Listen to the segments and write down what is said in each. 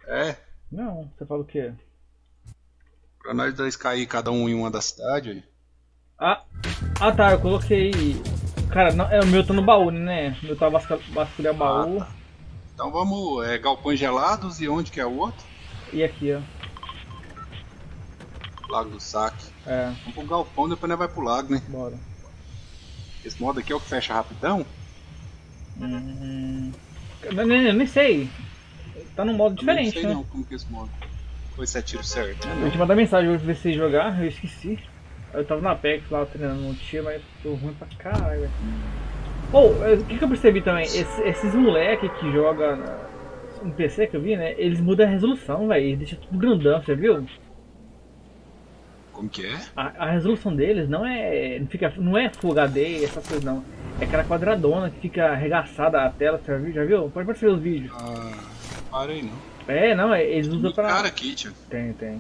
É, Não, você fala o quê? pra nós dois cair cada um em uma da cidade aí. Ah, ah tá, eu coloquei. Cara, não, é, o meu tá no baú, né? O meu tá vasculhar Ah, baú. tá. Então vamos, galpões gelados e onde que é o outro? E aqui, ó. Lago do Saque. É, Vamos pro galpão, depois nós vai pro lago, né? bora. Esse modo aqui é o que fecha rapidão? Hum, eu nem sei. Tá num modo Também não diferente, sei né? não como que é esse modo. Foi se é tiro certo, né? Eu te Não. mandar mensagem hoje pra você jogar, eu esqueci. Eu tava na Apex lá treinando no tiro, mas tô ruim pra caralho, velho. Pô, o que eu percebi também? Esses moleque que joga no PC que eu vi, né? Eles mudam a resolução, velho. Eles deixam tudo grandão, você viu? Como que é? A resolução deles não é Full HD, essas coisas não. É aquela quadradona que fica arregaçada a tela, você já viu? Pode ver os vídeos. Ah, parei não. É, não, eles usam Muito cara pra. aqui, tio. Tem.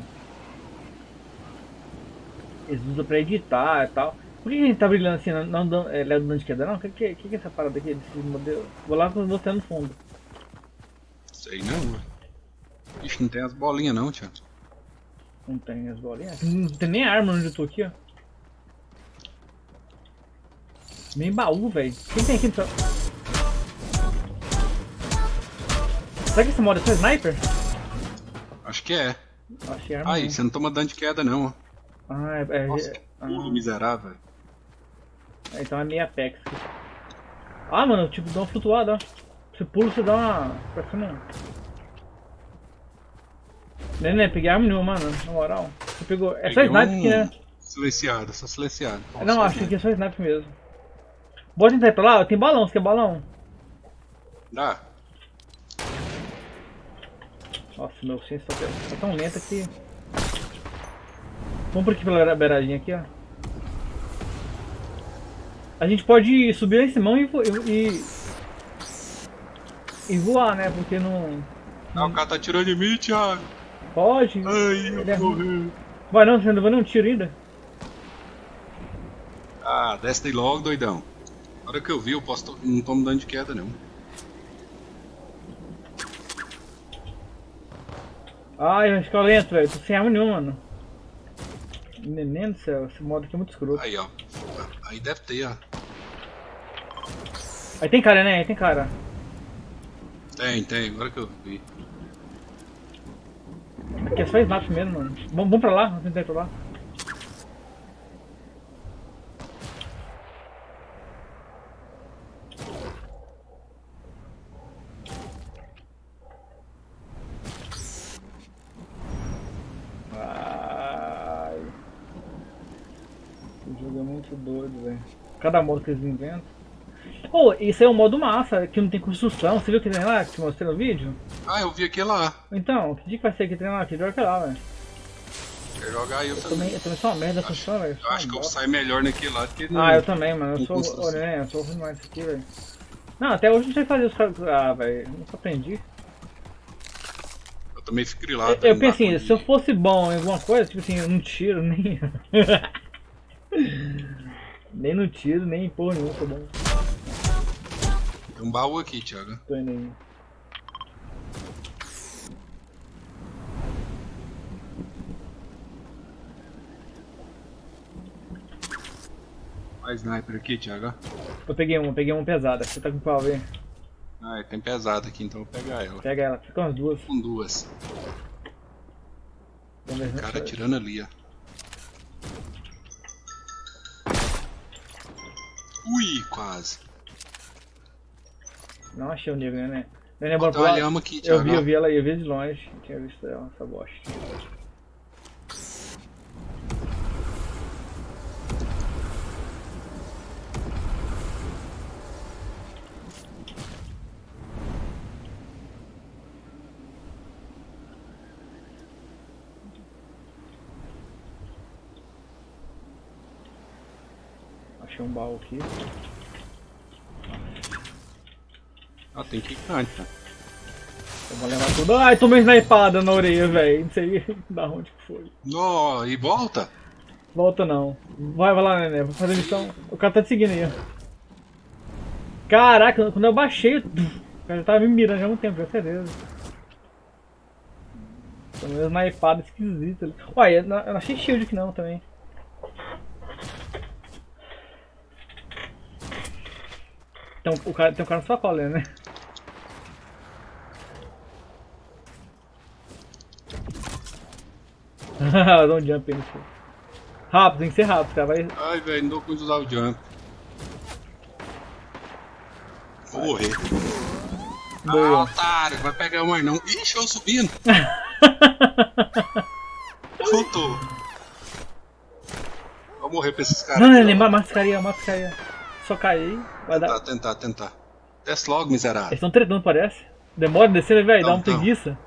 Eles usam pra editar e tal. Por que a gente tá brilhando assim, não dando de queda não? O que é essa parada aqui desse modelo? Vou lá com você no fundo. Sei não. Ixi, não tem as bolinhas não, tio. Não tem as bolinhas. Não tem nem arma onde eu tô aqui, ó. Nem baú, velho. Quem tem aqui? Será que esse modo é só sniper? Acho que é. Achei arma. Aí, Não. você não toma dano de queda não, ó. Ah, Nossa, que pulo miserável. então é meia Apex. Ah, mano, tipo, dá uma flutuada, ó. Você pula, você dá uma. Parece não. Nenê, peguei arma nenhuma, mano, na moral. Você pegou. É só Peguei sniper aqui, né? Silenciado, só silenciado. Não, acho que aqui é só sniper mesmo. Bora tentar ir pra lá? Tem balão, você quer balão? Dá. Nossa, meu senso tá tão lento que. Vamos por aqui pela beiradinha aqui, ó. A gente pode subir lá em cima e voar, né? Porque não. Ah, o cara tá atirando em mim, Thiago. Pode. Ai, Ele é eu morri. Vai não, você não levou nenhum tiro ainda. Ah, desce daí logo, doidão. Na hora que eu vi, não tomo dano de queda, não. Ai, vai ficar lento, velho. Tô sem arma nenhuma, mano. Neném do céu, esse modo aqui é muito escroto. Aí, ó. Aí deve ter, ó. Aí tem cara, né? Aí tem cara. Tem, agora que eu vi. Aqui é só snap mesmo, mano. Vamos pra lá, vamos tentar ir pra lá. Ai. Esse jogo é muito doido, velho. Cada modo que eles inventam. Oh, isso é um modo massa, que não tem construção. Você viu que tem lá, que te mostrei no vídeo? Ah, eu vi aquele lá. Então, que dia que vai ser que tem lá? Que joga que lá, velho. Quer jogar aí eu também. Eu também sou uma merda construção, velho. Eu acho que eu saio melhor naquele lá do que no... Ah, eu também, mano. Eu com sou. construção. Olha, né? Eu sou ruim mais isso aqui, velho. Não, até hoje não sei fazer os caras. Ah, velho. Nunca aprendi. Eu também fico grilado. Eu não dá penso assim, conta se eu de- fosse bom em alguma coisa, tipo assim, eu não tiro nem. Nem no tiro, nem em porra nenhuma, tô bom. Tem um baú aqui, Thiago. Tô indo aí. Mais sniper aqui, Thiago. Eu peguei uma pesada. Você tá com qual aí? Ah, tem pesado aqui, então eu vou pegar ela. Pega ela, fica umas duas. Com duas. Vamos ver O se cara não- atirando ali, ó. Ui, quase. Não achei o nego, né? Nenê, bora Tem pro uma lado. lhama aqui, Eu Thiago. vi ela, eu vi de longe. Tinha visto ela, essa bosta. Achei um baú aqui. Ah, tem que ir antes, né? Eu vou levar tudo. Ai, tomei snipada na orelha, velho. Não sei da onde que foi. Nó, e volta? Volta não. Vai lá, Nenê. Vou fazer missão. O cara tá te seguindo aí, ó. Caraca, quando eu baixei, o cara já tava me mirando já há um tempo, com certeza. Pelo menos uma snipada esquisita ali. Uai, eu não achei shield aqui não também. Tem um cara na sua cola, né? Dá um jump aí no chão. Rápido, tem que ser rápido, cara. Vai... Ai, velho, não dou conta de usar o jump. Vou morrer. Boa. Ah, otário, vai pegar o mar não. Ixi, eu subindo. Voltou. Vou morrer pra esses caras. Não, ele mata esse carinha. Só cair, vai dar. Tentar. Desce logo, miserável. Eles estão tretando, parece. Demora descer, velho, dá uma preguiça.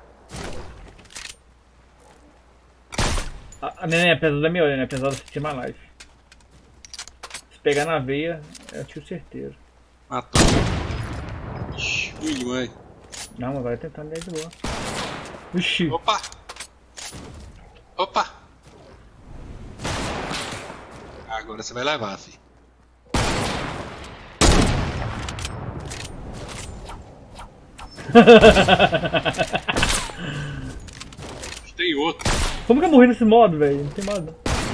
A neném é pesada da minha olha, né? Apesar de sentir mais life. Se pegar na veia, é tiro certeiro. Matou. Ixi, ruim demais. Não, mas vai tentar me dar de boa. Ixi. Opa! Agora você vai levar, fi. Tem outro. Como que eu morri nesse modo, velho? Não tem modo.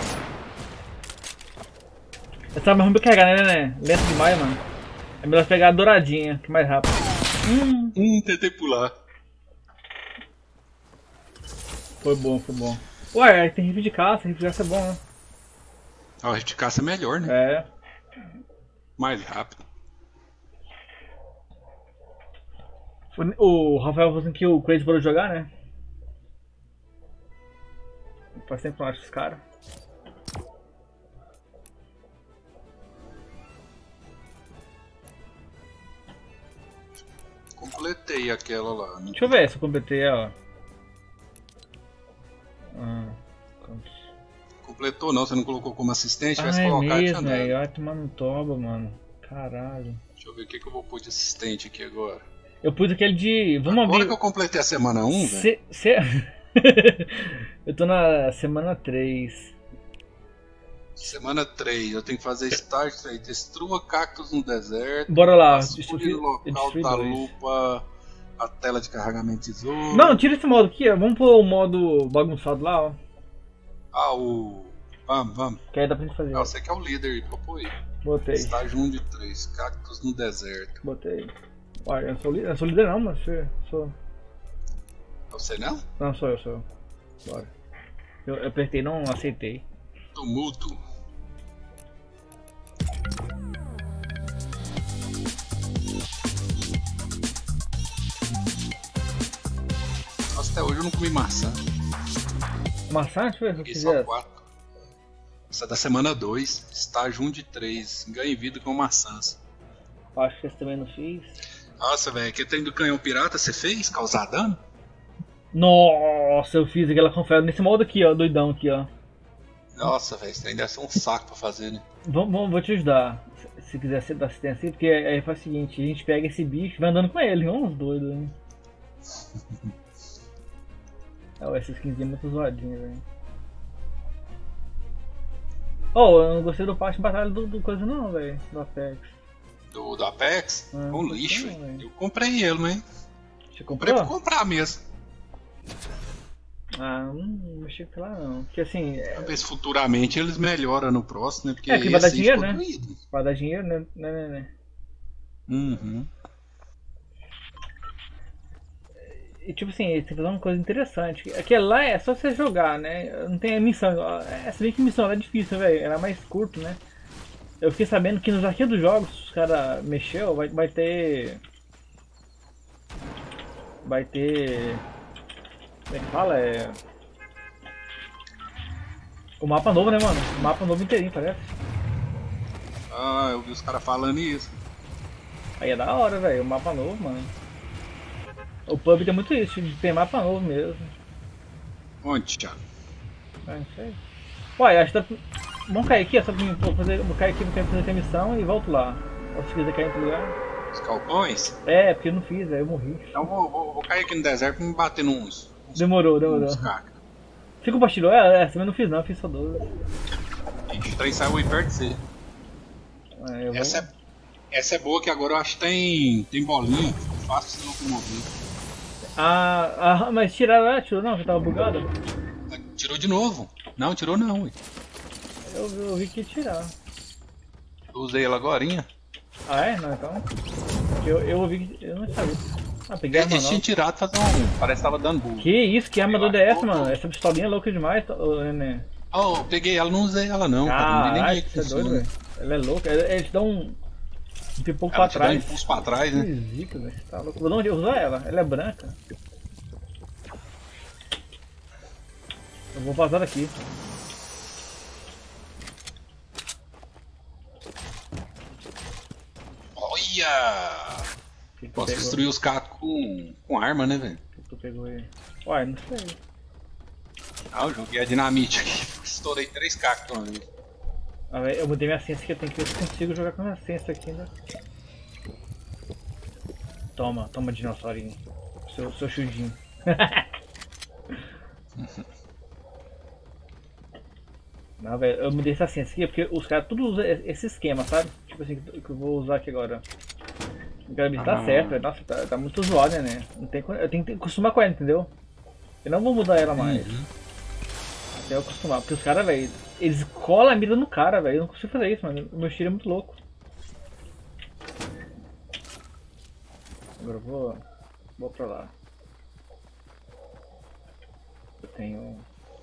Essa arma é ruim pra carregar, né? Lento demais, mano. É melhor pegar a douradinha, que é mais rápido. Tentei pular. Foi bom. Ué, tem rifle de caça é bom, né? Ó, o rifle de caça é melhor, né? É. Mais rápido. O Rafael falou assim que o Crazy parou de jogar, né? Faz tempo que eu não acho esse cara. Completei aquela lá. Deixa eu ver se eu completei ela. Completou não, você não colocou como assistente, vai se é colocar mesmo, de velho. Vai tomar no toba, mano. Caralho. Deixa eu ver o que eu vou pôr de assistente aqui agora. Eu pus aquele de... Vamos agora abrir... que eu completei a semana 1, velho. Eu tô na semana 3. Semana 3, eu tenho que fazer start aí. Destrua cactos no deserto. Bora lá. Vasculhe o local da lupa. A tela de carregamento tesouro. Não, tira esse modo aqui, ó. Vamos pôr o modo bagunçado lá, ó. Ah, o... Vamos. Que aí dá pra gente fazer. Ah, você que é o líder aí, pô aí. Botei. Estágio 1 de 3, cactos no deserto. Botei. Ué, eu sou líder não, mas sou... Você não? Não, sou eu. Bora. Eu apertei, não aceitei. Tumulto. Nossa, até hoje eu não comi maçã. Maçã? Deixa eu ver se eu Peguei só quiser. 4. Essa é da semana 2, estágio 1 de 3. Ganhe vida com maçãs. Acho que esse também não fiz. Nossa, velho, aquele trem do canhão pirata você fez? Causar dano? Nossa, eu fiz aquela confere nesse modo aqui, ó, doidão aqui, ó. Nossa, velho, isso daí deve ser um saco pra fazer, né? Vou te ajudar, se quiser ser da assistência, porque aí faz o seguinte, a gente pega esse bicho e vai andando com ele, uns doidos, hein? Essa skinzinha é muito zoadinha, velho. Oh, eu não gostei do parte de batalha do coisa não, velho, do Apex. Do Apex? Um lixo, não, velho. Eu comprei ele, mas... Você comprei comprou? pra comprar mesmo. Ah, não mexi com lá não. Porque assim. Talvez futuramente eles melhoram no próximo, né? Porque Porque vai dar dinheiro, ficou né? doído. Vai dar dinheiro, né? Uhum. E tipo assim, eles têm que fazer uma coisa interessante. Aquela lá é só você jogar, né? Não tem a missão. Se bem que missão era difícil, velho. Era mais curto, né? Eu fiquei sabendo que nos arquivos dos jogos, os caras mexeu, vai ter. Vai ter. Como é que fala? O mapa novo, né, mano? O mapa novo inteirinho, parece. Ah, eu vi os caras falando isso. Aí é da hora, velho. O mapa novo, mano. O pub tem muito isso, tem mapa novo mesmo. Onde, Thiago? Não sei. Ué, acho que tá... Vamos cair aqui, ó, só pra mim fazer. Vou cair aqui, vou fazer a missão e volto lá. Ou se quiser cair em outro lugar. Os calcões? É, porque eu não fiz, velho, eu morri. Então vou cair aqui no deserto pra me bater nos... Demorou. Uns cactos. Você compartilhou? Essa também não fiz não, eu fiz só 12. Ixi, o trem saiu aí perto de você. Essa é boa que agora eu acho que tem bolinha. Fácil de se locomover. Mas tiraram ela? Tirou não, que tava bugado? Tirou de novo. Não, tirou não, ué. Eu vi que ia tirar. Eu usei ela agorinha. Ah é? Não, então. Eu ouvi que. Eu não sabia. Peguei a arma Eles tinham nova. tirado fazer um. Parece que tava dando bug. Que isso, que arma doida é essa, mano? Essa pistolinha é louca demais, Nenê. Oh, eu peguei ela, não usei ela não, cara. Não vi nem Caralho, que você é doido, funciona. velho. Ela é louca. Ela te dá um pipoco Ela pra te dá um trás. impulso pra trás, né? Esquisito, velho. Tá louco. Vou dar onde eu usar ela. Ela é branca. Eu vou vazar daqui. Olha! Que tu Posso pegou? destruir os cacos com arma, né, velho? Que tu pegou aí? Uai, não sei. Ah, eu joguei a dinamite aqui. Estourei 3 cactos uma vez. Velho, eu mudei minha ciência que eu tenho que ver se consigo jogar com a ciência aqui ainda. Toma, dinossaurinho. Seu chudinho. Não, velho, eu mudei essa ciência aqui porque os caras tudo usam esse esquema, sabe? Tipo assim, que eu vou usar aqui agora. O cara tá certo, velho. Nossa, tá muito zoado, né? Não tem, eu tenho que acostumar com ela, entendeu? Eu não vou mudar ela mais. Até eu acostumar, porque os caras, velho, eles colam a mira no cara, velho. Eu não consigo fazer isso, mano. O meu tiro é muito louco. Agora eu vou pra lá. Eu tenho...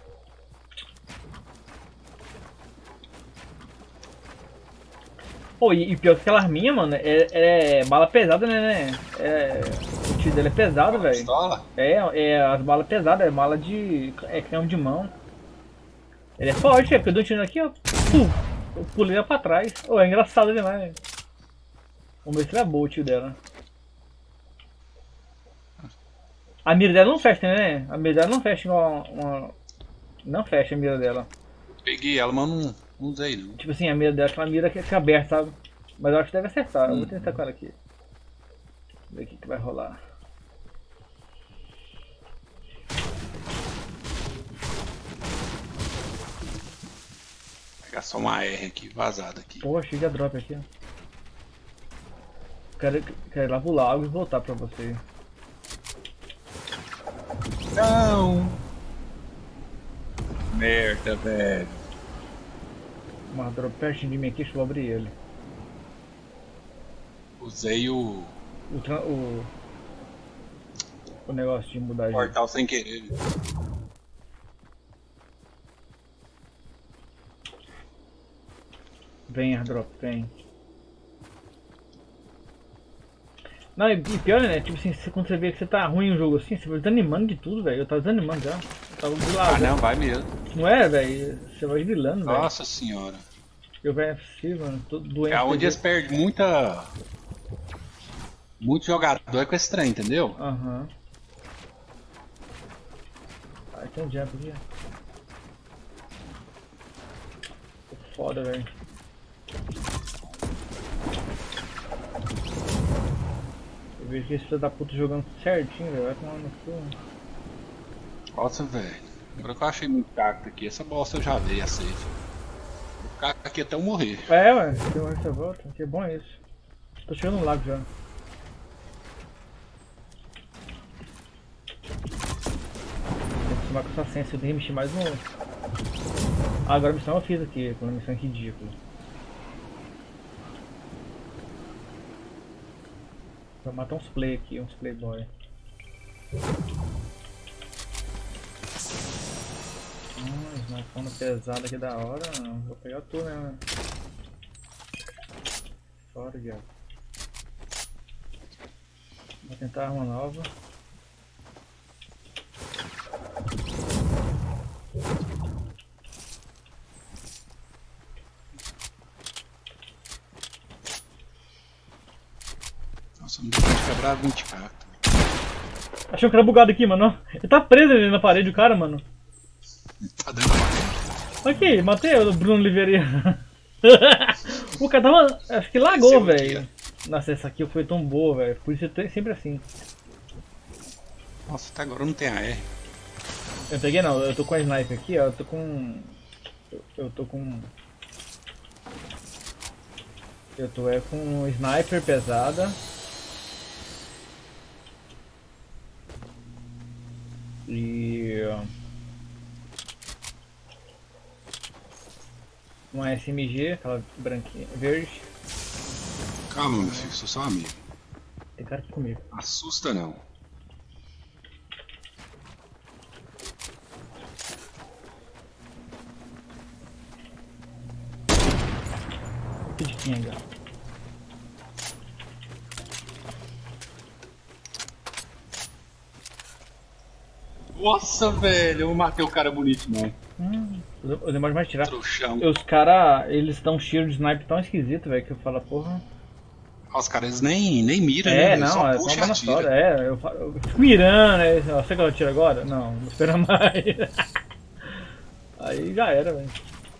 Pô, e pior que aquela arminha, mano, é bala pesada, né? O tiro dele é pesado, velho. Pistola? As balas pesadas, é bala de... é canhão de mão. Ele é forte, porque eu dou um tiro aqui, ó. Eu pulei ela pra trás. É engraçado demais, velho. Vamos ver se ele é boa o tiro dela. A mira dela não fecha, né? A mira dela não fecha igual uma... Não fecha a mira dela. Peguei ela, mas não usei não. Tipo assim, a mira dela é aquela mira que fica aberta, sabe? Mas eu acho que deve acertar. Eu vou tentar com ela aqui. Ver o que vai rolar. Vou pegar só uma R aqui, vazada aqui. Pô, achei de drop aqui, ó. Quero ir lá pro lago e voltar pra você. Não! Merda, velho. Uma drop pertinho de mim aqui, deixa eu abrir ele. Usei o O negócio de mudar de... portal sem querer. Vem, airdrop, vem. Não, e pior, né? Tipo assim, quando você vê que você tá ruim no jogo assim, você vai desanimando de tudo, velho. Eu tava desanimando já. Eu tava de lado. Ah, não, vai mesmo. Não é, velho? Você vai grilando, velho. Nossa senhora. Eu, velho, é possível, mano. Tô doente. É onde eles perdem muito jogador com esse trem, entendeu? Aham. Ai, tem um jump aqui. Tô foda, velho. Eu vejo que esse filho da puta jogando certinho, velho. Vai tomar no cu. Nossa, velho. Agora que eu achei muito cacto aqui, essa bosta eu já dei a safe. Vou ficar aqui até eu morrer. É, ué. Tem uma essa volta. Que bom é isso. Tô chegando no lago já. Tem que acostumar com essa ciência. Eu tenho que mexer mais no... Ah, agora a missão eu fiz aqui. Aquela missão ridícula. Vou matar uns play aqui, uns playboy. Snipando pesado aqui da hora, não. Vou pegar tudo, né? Fora, diabo. Vou tentar arma nova. Nossa, não deu pra quebrar 20 cactos. Achei um cara bugado aqui, mano. Ele tá preso ali na parede, o cara, mano. Tá dando uma... Aqui, matei o Bruno Oliveira. O cara tava... Acho que lagou, velho. Nossa, essa aqui foi tão boa, velho. Por isso é sempre assim. Nossa, até agora não tem AR. Eu peguei não, eu tô com a sniper aqui, ó. Eu tô com... Eu tô com sniper pesada. E uma SMG, aquela branquinha, verde. Calma, meu filho, sou só amigo. Tem cara aqui comigo. Assusta não. De quem é, galera? Nossa, velho, eu matei o cara bonito, não. Eu demoro mais tirar. Trouxão. Os caras, eles dão um tiro de sniper tão esquisito, velho, que eu falo, porra. Os caras nem miram, né? Não, só é só puxa uma e atira. história. Eu fico mirando, né? Você que eu tiro agora? Não, vou esperar mais. Aí já era, velho.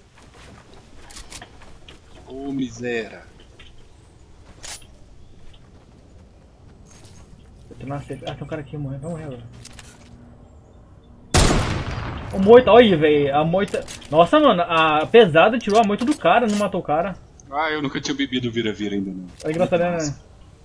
Ô, miséria. Eu tô na safe. Ah, tem um cara aqui morrendo. Vai morrer agora. O moita, olha aí, velho. A moita. Nossa, mano, a pesada tirou a moita do cara, não matou o cara. Ah, eu nunca tinha bebido vira-vira ainda, não. Olha que engraçado, né?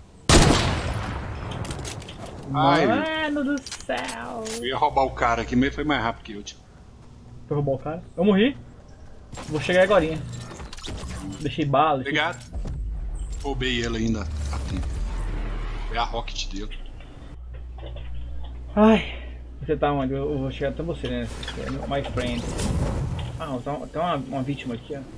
Ai, Mano do céu. eu ia roubar o cara aqui, mas foi mais rápido que eu, tio. Foi roubar o cara. Eu morri. Vou chegar agorinha. Deixei bala. Obrigado. Roubei ele ainda a tempo. É a rocket dele. Ai. Você tá onde? Eu vou chegar até você, né? My friend. Ah, tem uma vítima aqui, ó.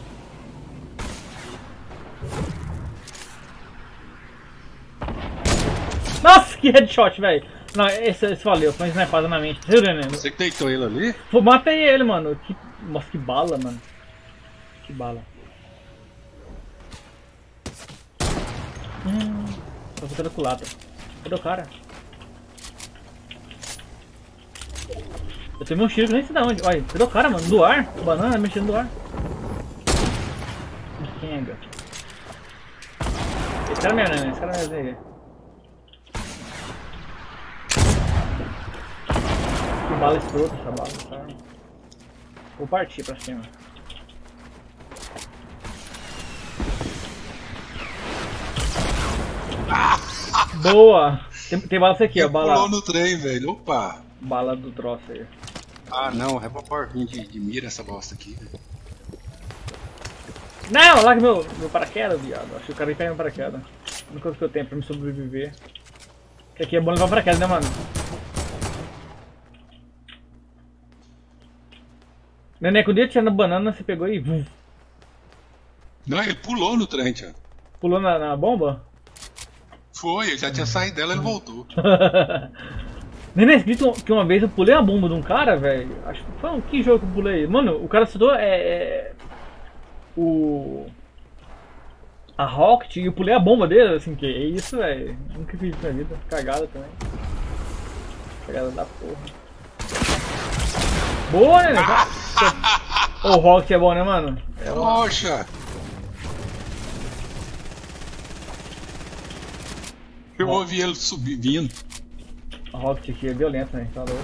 Nossa, que headshot, velho. Não, esse valeu, foi uma snipada na mente. Você que deitou ele ali? Pô, matei ele, mano. Nossa, que bala, mano. Que bala. Tô botando culatra. Cadê o cara? Eu tomei um tiro que nem sei de onde. Olha, cadê o cara, mano? Do ar? Banana mexendo do ar. Kenga. Esse cara mesmo, né? Esse cara mesmo aí. Que bala escrota essa bala, cara. Vou partir pra cima. Boa! Tem bala aqui, ó. Bala. Pulou no trem, velho. Opa! Bala do troço aí. Ah, não. É pra porquinho de mira essa bosta aqui, velho. Não, larga meu paraquedas, viado. Acho que o cara ia pegar meu paraquedas. A única coisa que eu tenho pra me sobreviver. Que aqui é bom levar paraquedas, né, mano? Nenê, quando ele tinha na banana, você pegou e... Vum. Não, ele pulou no trem, tio. Pulou na bomba? Foi, ele já tinha saído dela e ele voltou. Nenê, escrito que uma vez eu pulei a bomba de um cara, velho. Acho que foi que jogo que eu pulei. Mano, o cara citou a Rocket e eu pulei a bomba dele, assim, que é isso, velho. Nunca fiz isso na vida. Cagada também. Cagada da porra. Boa, né? O Rocket é bom, né, mano? É bom. Poxa! Eu ouvi ele vindo. A Rocket aqui é violenta, né? Tá louco.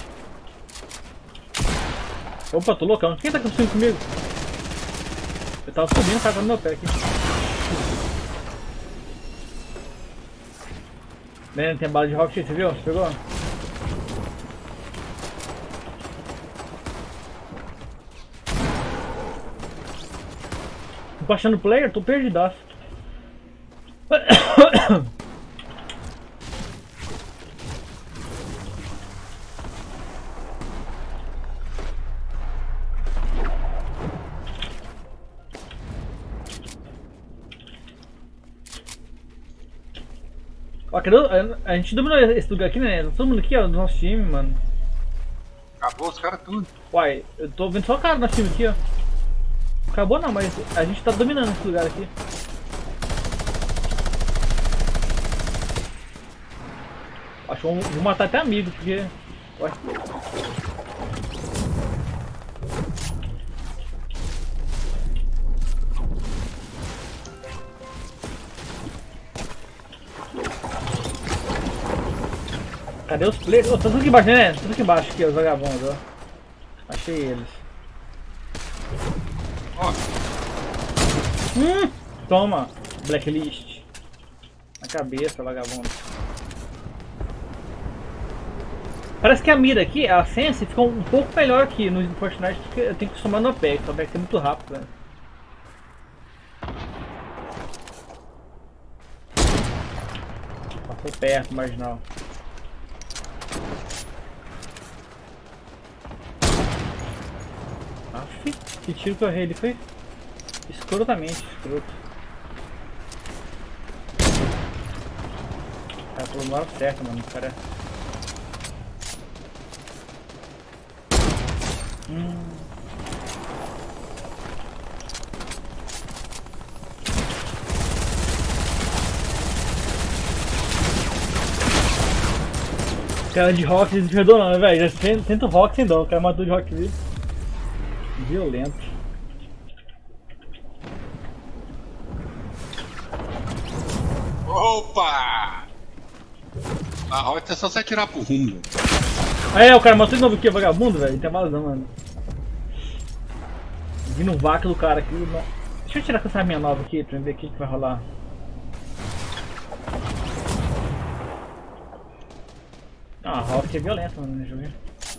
Opa, tô loucão. Quem tá subindo comigo? Eu tava subindo, o cara tá no meu pé aqui. Né, tem bala de Rocket, você viu? Você pegou? Tô baixando o player, tô perdidaço. Ó, cadê a gente dominou esse lugar aqui, né? Todo mundo aqui, ó, do nosso time, mano. Acabou os caras tudo. Uai, eu tô vendo só o cara do nosso time aqui, ó. Acabou não, mas a gente tá dominando esse lugar aqui. Acho que vou matar até amigo, porque... Ué. Cadê os players? Oh, tá tudo aqui embaixo, né? Tudo aqui embaixo, aqui, os vagabundos, ó. Achei eles. Ó. Toma, blacklist. Na cabeça, vagabundo. Parece que a mira aqui, a Sense, ficou um pouco melhor aqui no Fortnite, porque eu tenho que acostumar no Apex. O Apex é muito rápido, né? Passou perto, marginal. Aff, que tiro que eu errei, ele foi escrotamente escroto. Cara, pulou na hora certa, mano, o cara... Cara de rock não perdoa não, velho. Já tenta o rock sem dó, o cara matou de rock ali. Violento. Opa! A rota é só você atirar pro rumo. É, o cara matou de novo aqui, vagabundo, velho. Não tem mais não, mano. Vindo um vaca do cara aqui. Não. Deixa eu tirar com essa minha nova aqui pra ver o que vai rolar. Ah, a rock é violenta, mano, no jogo.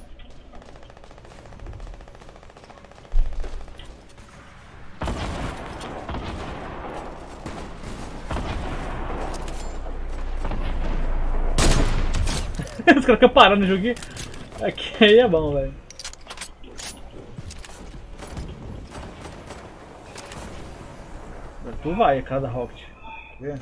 Os caras ficam parando no jogo aqui aí é bom, velho. Tu vai, a cara da Rocket. Quer ver?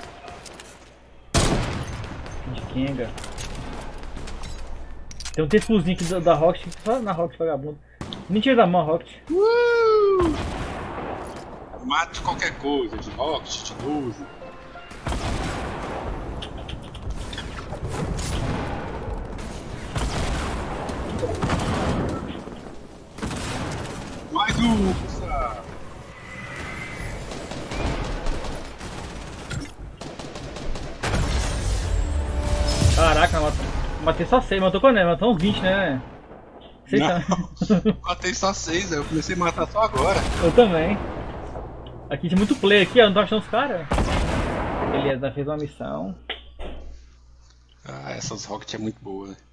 De Kenga. Tem um tefuzinho aqui da Rocket, só na Rocket, vagabundo. Nem tira da mão, Rocket. Mate qualquer coisa, de Rocket, de Dove. Mais um, pessoal. Caraca, matei só 6, matou quando é? Matou uns 20, né? Não, matei só 6, eu comecei a matar só agora. Eu também. Aqui tinha muito play aqui, ó, não tô achando os caras. Beleza, fez uma missão. Ah, essas Rocket é muito boa.